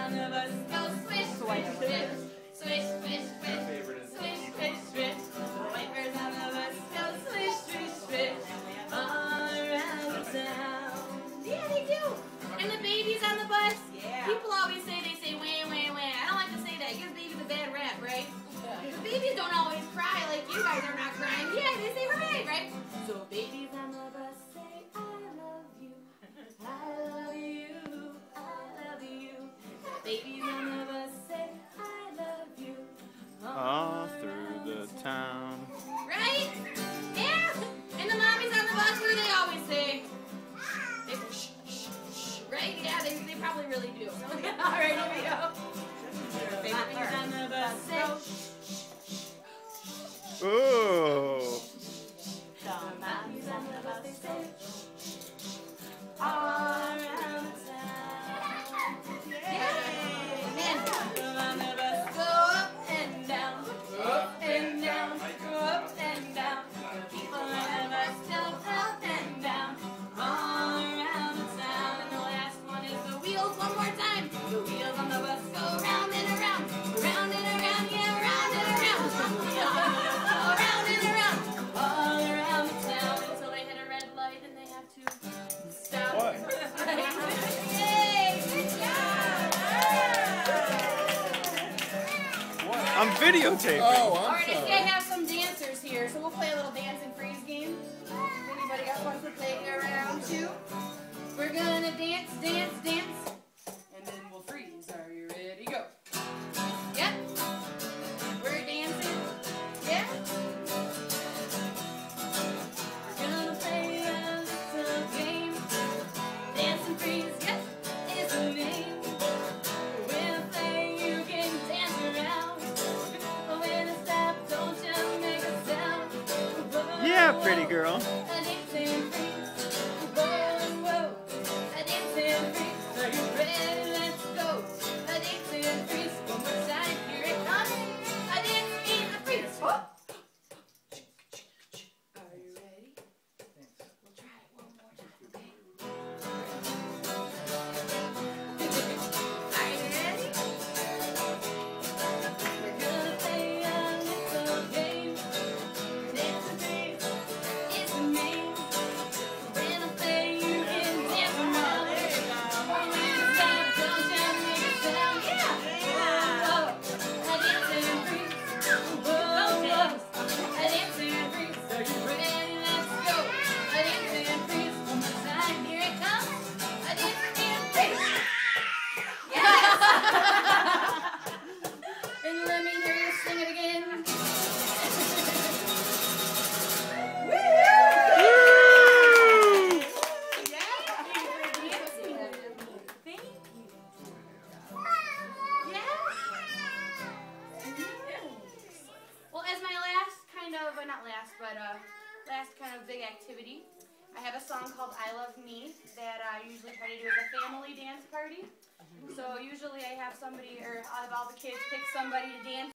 on the bus go swish, swish, swish, swish, swish, swish, swish, swish, swish. The wipers on the bus go swish, swish, swish, all around the town. Yeah, they do. And the babies on the bus, people always say, wah, wah, wah. I don't like to say that. It gives babies a bad rap, right? The babies don't always cry like you guys are not crying. Yeah, they say hooray, right? So babies on the bus say, I love you, I love you, I love you. Babies on the bus say, I love you, all through the town. right? Yeah. And the mommies on the bus, what do they always say? They say shh, shh, shh, right? Yeah, they probably really do. All right, here we go. Babies on the bus say, Oh. the mommies on the bus say, all around the town. Yeah. And people on the bus go up and down, up and down, go up and down. People on the bus go up and down, all around the town. And the last one is the wheels. One more time. The wheels on the bus go round and around, round and around, yeah, round and around. The wheels on the bus go round and around, all around the town until they hit a red light and they have to stop. What? Yay! Good job! What? I'm videotaping. Oh, I'm Alright, I sorry. think I have some dancers here, so we'll play a little dance and freeze game. If anybody else wants to play around too. We're gonna dance, dance, dance, and then we'll freeze. Are you ready? Go. Yep. We're dancing. Yeah. We're gonna play a little game. Dance and freeze, yep, is the name. When I play, you can dance around. When I stop, don't you make a sound. Yeah, pretty girl. A dance and freeze. Whoa, whoa. A dance and freeze. Are you ready? Let's go. A dance and freeze. One more time. Here it comes. A dance and a freeze. Whoop. Are you ready? We'll try it one more time, okay? Are you ready? We're gonna play a little game. Dance and freeze is the name. When I play, you can dance around. When you stop, don't you make a sound. Yeah. Whoa, a dance and freeze. Whoa, whoa, a dance and freeze. Are you ready? Let's go. A dance and freeze. One more time. Here it comes. A dance and freeze. Yes. And let me hear you sing it again. Woo! Thank you. Yeah. Well, as my last kind of, not last, but last kind of big activity, I have a song called I Love Me that I usually try to do as a family dance party. So usually I have somebody, or out of all the kids, pick somebody to dance